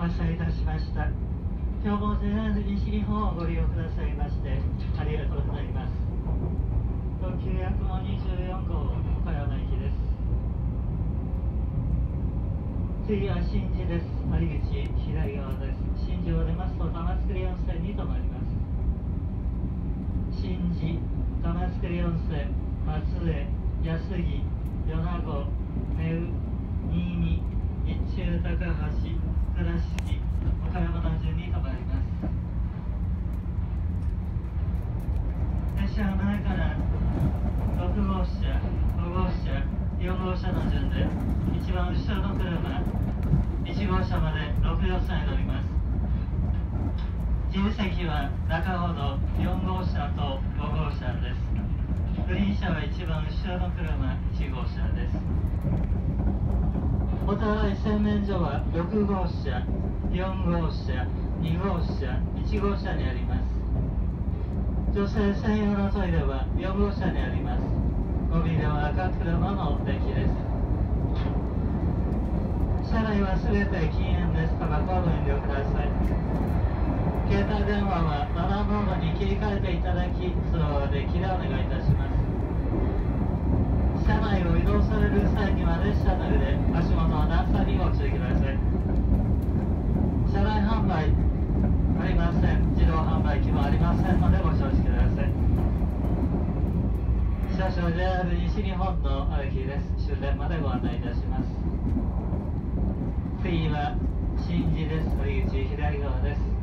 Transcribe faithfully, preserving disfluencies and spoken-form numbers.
発車いたしました。今日も ジェイアール 西日本をご利用くださいましてありがとうございます。特急やくもにじゅうよん号岡山行きです。次は新地です。乗り口左側です。新地を出ますと玉造温泉に停まります。新地、玉造温泉、松江、安来、米子、根羽、新見、一中、高橋、倉敷、岡山の順に停まります。列車は前からろく号車、ご号車、よん号車の順で一番後ろの車いち号車までろく両車に乗ります。自由席は中ほどよん号車とご号車です。グリーン車は一番後ろの車いち号車です。お互い洗面所はろく号車、よん号車、に号車、いち号車にあります。女性専用のトイレはよん号車にあります。ゴミでは赤車のデッキです。車内はすべて禁煙です。タバコはご遠慮ください。携帯電話はマナーモードに切り替えていただき、通話できでお願いいたします。車内を移動される際には列車内で足元の段差にご注意ください。車内販売ありません。自動販売機もありませんのでご承知ください。少々 ジェイアール 西日本の歩きです。終点までご案内いたします。次は新地です。乗り口左側です。